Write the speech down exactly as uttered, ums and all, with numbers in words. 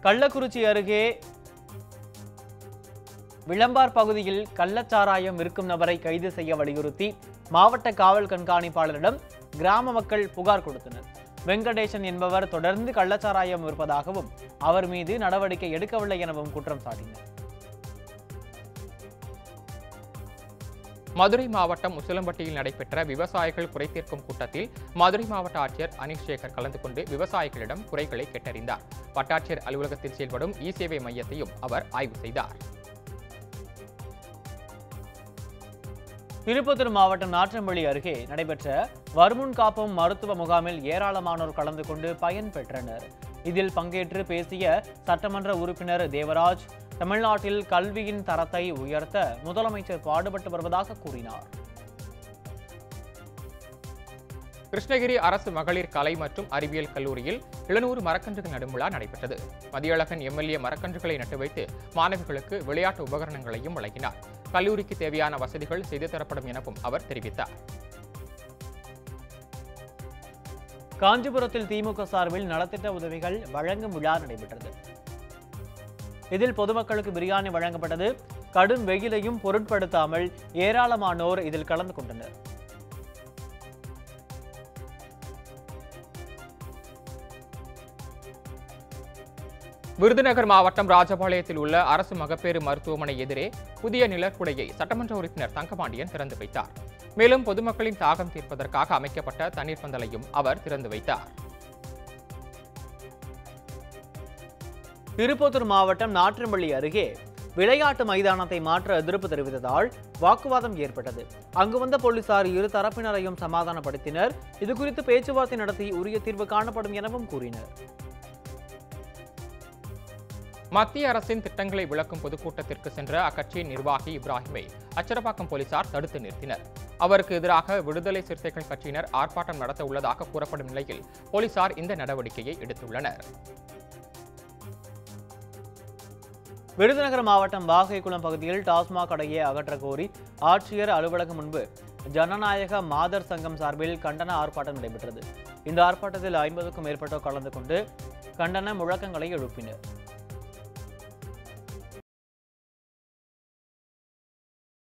கள்ளக்குறிச்சி அருகே விளம்பார் பகுதியில் கள்ளச்சாராயம் விற்கும் நபரை கைது செய்ய வலியுறுத்தி மாவட்ட காவல் கண்காணிப்பாளரிடம் கிராம மக்கள் புகார் கொடுத்தனர். வெங்கடேசன் என்பவர் தொடர்ந்து கள்ளச்சாராயம் விற்பதாகவும் அவர் மீது நடவடிக்கை எடுக்கவில்லை எனவும் குற்றம் சாட்டினர். மதுரை மாவட்டம் உசிலம்பட்டியில் நடைபெற்ற விவசாயிகள் குறைதீர்க்கும் கூட்டத்தில் மதுரை மாவட்ட ஆட்சியர் அனீஷ் சேகர் கலந்து கொண்டு விவசாயிகளிடம் குறைகளை கேட்டறிந்தார். வட்டாட்சியர் அலுவலகத்தில் செயல்படும் இ சேவை மையத்தையும் அவர் ஆய்வு செய்தார். திருப்பத்தூர் மாவட்டம் நாற்றம்பள்ளி அருகே நடைபெற்ற வருமுன் காப்போம் மருத்துவ முகாமில் ஏராளமானோர் கலந்து கொண்டு பயன்பெற்றனர். இதில் பங்கேற்று பேசிய சட்டமன்ற உறுப்பினர் தேவராஜ், தமிழ்நாட்டில் கல்வியின் தரத்தை உயர்த்த முதலமைச்சர் பாடுபட்டு வருவதாக கூறினார். கிருஷ்ணகிரி அரசு மகளிர் கலை மற்றும் அறிவியல் கல்லூரியில் எழுநூறு மரக்கன்றுகள் நடும் விழா நடைபெற்றது. மதியழகன் எம்எல்ஏ மரக்கன்றுகளை நட்டு வைத்து மாணவிகளுக்கு விளையாட்டு உபகரணங்களையும் வழங்கினார். கல்லூரிக்கு தேவையான வசதிகள் செய்து தரப்படும் எனவும் அவர் தெரிவித்தார். காஞ்சிபுரத்தில் திமுக சார்பில் நலத்திட்ட உதவிகள் வழங்கும் விழா நடைபெற்றது. இதில் பொதுமக்களுக்கு பிரியாணி வழங்கப்பட்டது. கடும் வெயிலையும் பொருட்படுத்தாமல் ஏராளமானோர் இதில் கலந்து கொண்டனர். விருதுநகர் மாவட்டம் ராஜபாளையத்தில் உள்ள அரசு மகப்பேறு மருத்துவமனை எதிரே புதிய நிழற்குடையை சட்டமன்ற உறுப்பினர் தங்கபாண்டியன் திறந்து வைத்தார். மேலும் பொதுமக்களின் தாகம் தீர்ப்பதற்காக அமைக்கப்பட்ட தண்ணீர் பந்தலையும் அவர் திறந்து வைத்தார். திருப்பத்தூர் மாவட்டம் நாற்றம்பள்ளி அருகே விளையாட்டு மைதானத்தை மாற்ற எதிர்ப்பு தெரிவித்ததால் வாக்குவாதம் ஏற்பட்டது. அங்கு வந்த போலீசார் இரு தரப்பினரையும் சமாதானப்படுத்தினர். இதுகுறித்து பேச்சுவார்த்தை நடத்தி உரிய தீர்வு காணப்படும் எனவும் கூறினர். மத்திய அரசின் திட்டங்களை விளக்கும் பொதுக்கூட்டத்திற்கு சென்ற அக்கட்சியின் நிர்வாகி இப்ராஹிமை அச்சரப்பாக்கம் போலீசார் தடுத்து நிறுத்தினர். அவருக்கு எதிராக விடுதலை சிறுத்தைகள் கட்சியினர் ஆர்ப்பாட்டம் நடத்த உள்ளதாக கூறப்படும் நிலையில் போலீசார் இந்த நடவடிக்கையை எடுத்துள்ளனர். விருதுநகர் மாவட்டம் வாகைக்குளம் பகுதியில் டாஸ்மாக் கடையை அகற்ற கோரி ஆட்சியர் அலுவலகம் முன்பு ஜனநாயக மாதர் சங்கம் சார்பில் கண்டன ஆர்ப்பாட்டம் நடைபெற்றது. இந்த ஆர்ப்பாட்டத்தில் ஐம்பதுக்கும் மேற்பட்டோர் கலந்து கொண்டு கண்டன முழக்கங்களை எழுப்பினர்.